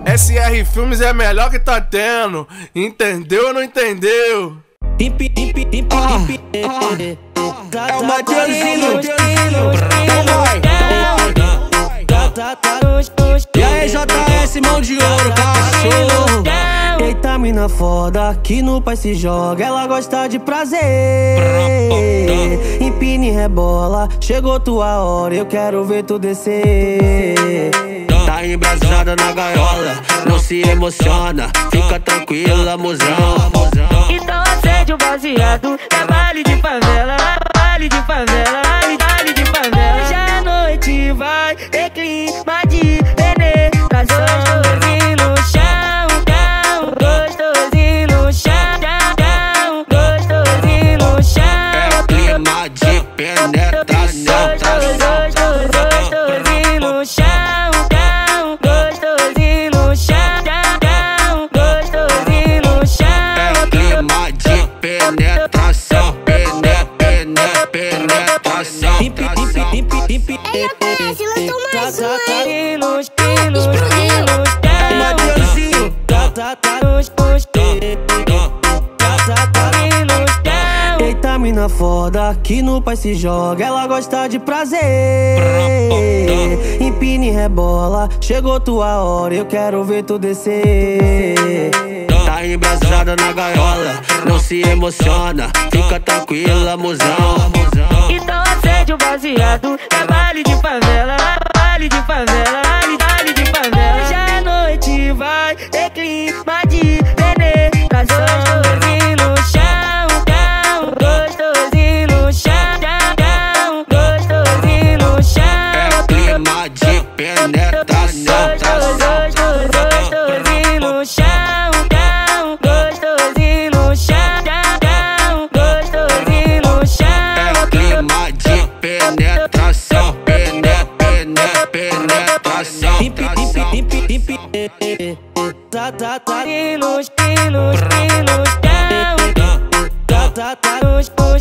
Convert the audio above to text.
SR Filmes é melhor que tá tendo. Entendeu ou não entendeu? É o Mateuzinho. E aí, JS, mão de ouro, cachorro. Eita, mina foda, que no pai se joga, ela gosta de prazer. Empine e rebola, chegou tua hora, eu quero ver tu descer. Tá embrasada na gaiola, não se emociona, fica tranquila, mozão. Então acende o baseado, é baile de favela, baile de favela, baile de favela. Já a noite vai ter clima de penetração. Gostosinho no chão, gostosinho no chão, gostosinho no chão. É clima de penetração. Gostosinho no chão, gostosinho no chão, gostosinho no chão. É clima de penetração, penetração. JS lançou mais um, hein? Eita, mina foda, que no pai se joga, ela gosta de prazer. Empine e rebola, chegou tua hora, eu quero ver tu descer. Tá embrasada na gaiola, não se emociona, fica tranquila, mozão. Então acende o baseado, é baile de favela, baile de favela, baile de favela. Já a noite vai ter clima de penetração. Gostosinho no chão, gostosinho no chão, gostosinho no chão. É clima de penetração. Gostosinho no chão, gostosinho no chão, gostosinho no chão. É clima de penetração, penetração. Tá